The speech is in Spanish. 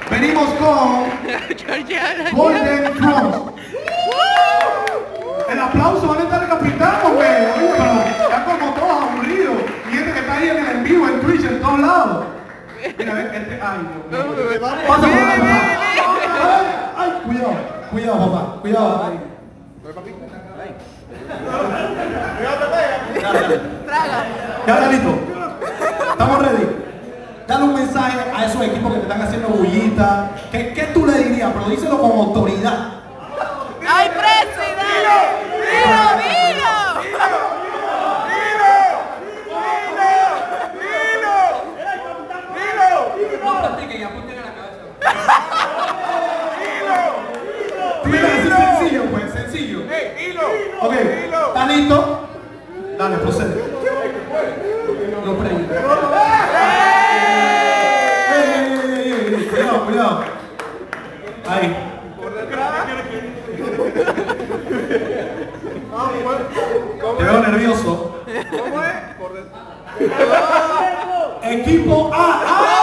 Venimos con Golden Drums. El aplauso van a estar el capitán, hombre. Oye, pero ya como todos aburridos. Y gente que está ahí en el en vivo, en Twitch, en todos lados. Mira, este, ay, Dios mío. Pasa por acá, papá. Ay, cuidado, cuidado, papá, cuidado. Ay. Ya, listo. Estamos ready. Dale un mensaje a esos equipos que te están haciendo bullita. ¿Qué tú le dirías? Pero díselo con autoridad. ¡Ay, presidente! ¡Dilo! No practiquen y apunten a la cabeza. Tiene que ser sencillo, pues, sencillo. Ok, ¿estás listo? Dale, procede. No prenden. Cuidado, cuidado. Ahí. Te veo nervioso. ¿Cómo es? Equipo A.